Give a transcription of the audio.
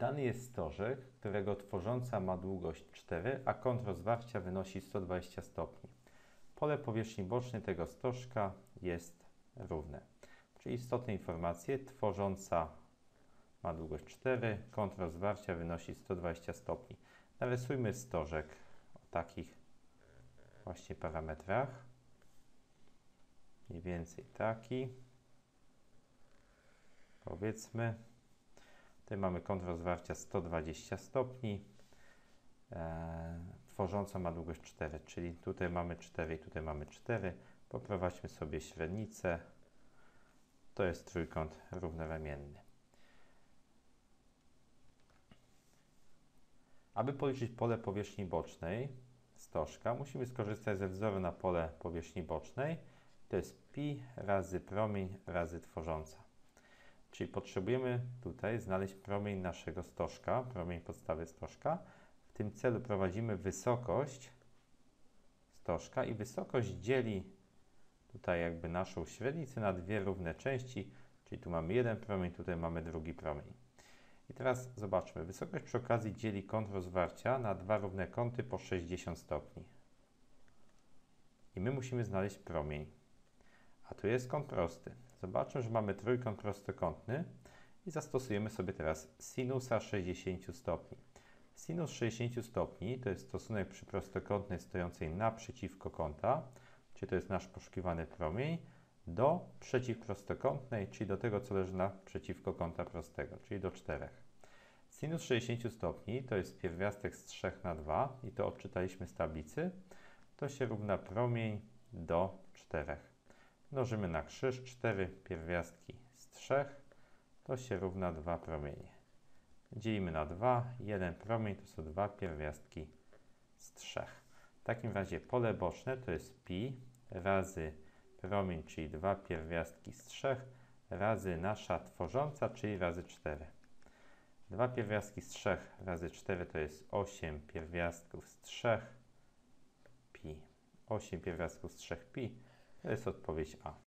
Dany jest stożek, którego tworząca ma długość 4, a kąt rozwarcia wynosi 120 stopni. Pole powierzchni bocznej tego stożka jest równe. Czyli istotne informacje: tworząca ma długość 4, kąt rozwarcia wynosi 120 stopni. Narysujmy stożek o takich właśnie parametrach. Mniej więcej taki. Powiedzmy. Tutaj mamy kąt rozwarcia 120 stopni. Tworząca ma długość 4, czyli tutaj mamy 4 i tutaj mamy 4. Poprowadźmy sobie średnicę. To jest trójkąt równoramienny. Aby policzyć pole powierzchni bocznej stożka, musimy skorzystać ze wzoru na pole powierzchni bocznej. To jest pi razy promień razy tworząca. Czyli potrzebujemy tutaj znaleźć promień naszego stożka, promień podstawy stożka. W tym celu prowadzimy wysokość stożka i wysokość dzieli tutaj jakby naszą średnicę na dwie równe części, czyli tu mamy jeden promień, tutaj mamy drugi promień. I teraz zobaczmy, wysokość przy okazji dzieli kąt rozwarcia na dwa równe kąty po 60 stopni. I my musimy znaleźć promień. A tu jest kąt prosty. Zobaczmy, że mamy trójkąt prostokątny i zastosujemy sobie teraz sinusa 60 stopni. Sinus 60 stopni to jest stosunek przy prostokątnej stojącej naprzeciwko kąta, czyli to jest nasz poszukiwany promień, do przeciwprostokątnej, czyli do tego, co leży naprzeciwko kąta prostego, czyli do 4. Sinus 60 stopni to jest pierwiastek z 3 na 2 i to odczytaliśmy z tablicy. To się równa promień do 4. Mnożymy na krzyż 4 pierwiastki z 3, to się równa 2 promienie. Dzielimy na 2, 1 promień to są 2 pierwiastki z 3. W takim razie pole boczne to jest pi razy promień, czyli 2 pierwiastki z 3, razy nasza tworząca, czyli razy 4. 2 pierwiastki z 3 razy 4 to jest 8 pierwiastków z 3 pi. 8 pierwiastków z 3 pi to jest odpowiedź A.